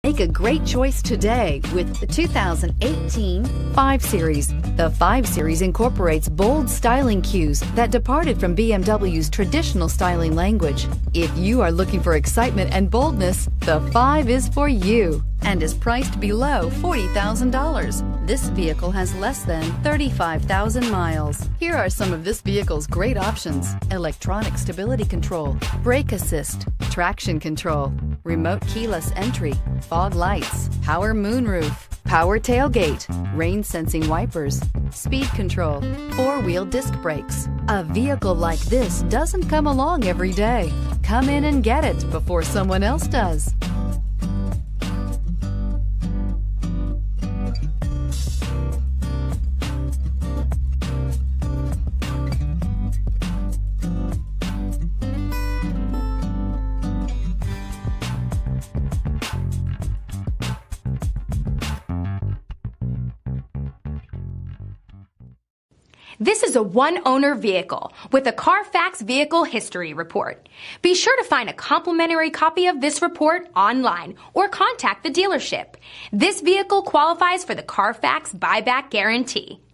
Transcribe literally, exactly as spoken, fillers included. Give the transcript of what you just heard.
Make a great choice today with the two thousand eighteen five Series. The five Series incorporates bold styling cues that departed from B M W's traditional styling language. If you are looking for excitement and boldness, the five is for you and is priced below forty thousand dollars. This vehicle has less than thirty-five thousand miles. Here are some of this vehicle's great options: electronic stability control, brake assist, traction control, remote keyless entry, fog lights, power moonroof, power tailgate, rain sensing wipers, speed control, four-wheel disc brakes. A vehicle like this doesn't come along every day. Come in and get it before someone else does. This is a one-owner vehicle with a Carfax Vehicle History Report. Be sure to find a complimentary copy of this report online or contact the dealership. This vehicle qualifies for the Carfax Buyback Guarantee.